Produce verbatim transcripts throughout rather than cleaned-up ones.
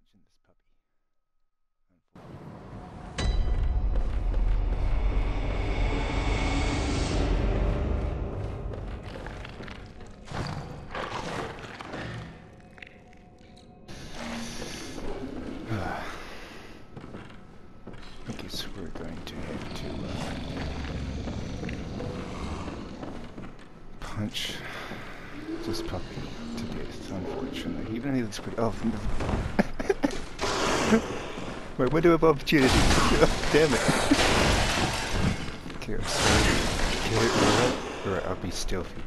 punching this puppy. Unfortunately. I guess we're going to have to uh, punch this puppy to death, unfortunately. Even though he looks pretty... Oh, wait, window of opportunity. Oh, damn it. Okay, I'm sorry. Okay, alright. Alright, I'll be stealthy.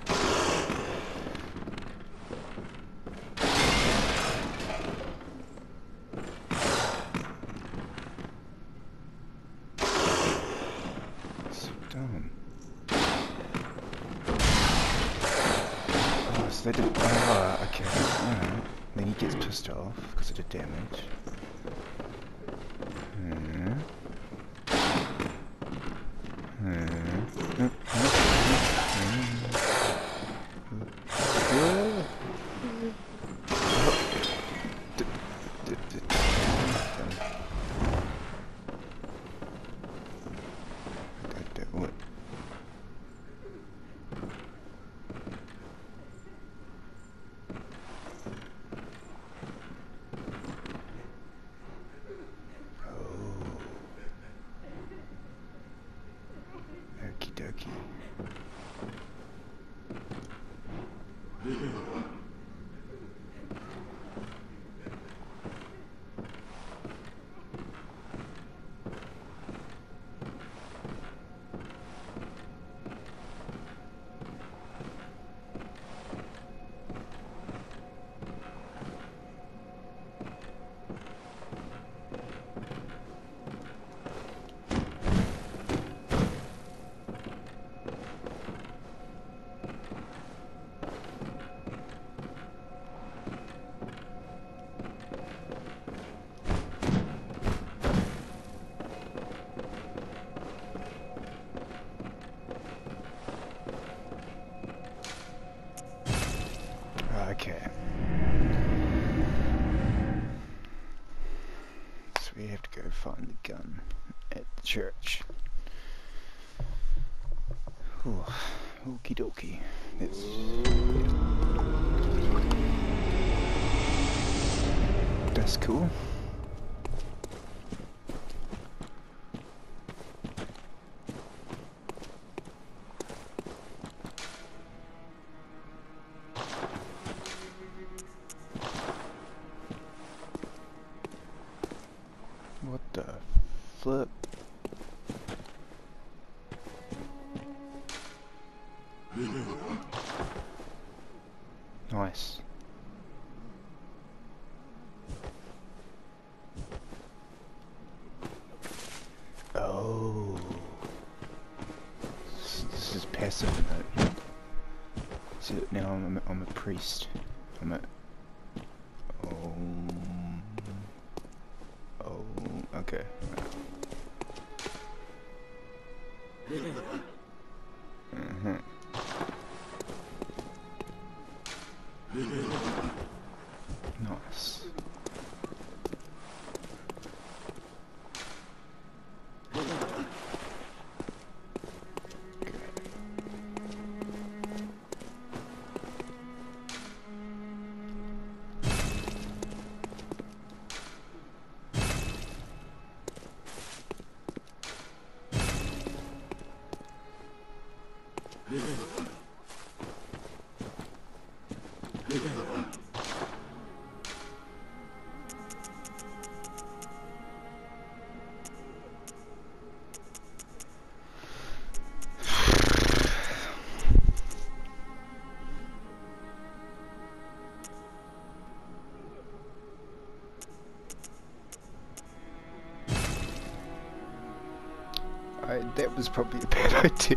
They didn't. Oh, okay. Alright. Then he gets pissed off because of the damage. Hmm. Hmm. What? Okie dokie. Okay. So we have to go find the gun at the church. Ooh, okie dokie. That's, that's cool. What the flip? Nice. Oh. This, this is passive mode. So now I'm a, I'm a priest. I'm a... Oh... Oh, okay. Uh-huh. Nice. I, that was probably a bad idea.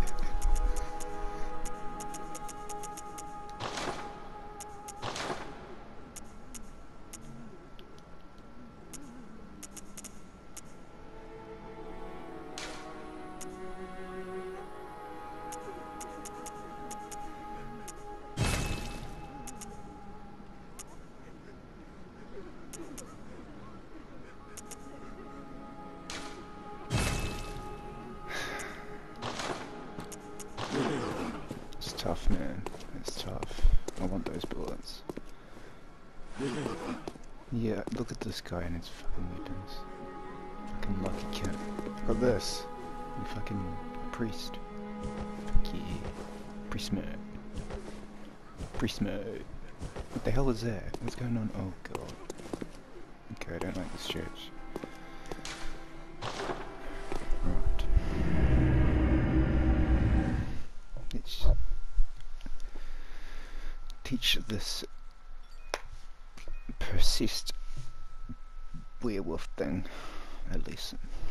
weapons. Yeah, look at this guy and his fucking weapons. Fucking lucky kid. Look at this. You fucking priest. Fuck yeah. Priest mode. Priest mode. What the hell is that? What's going on? Oh god. Okay, I don't like this church. Right. Let's teach this persist werewolf thing a lesson.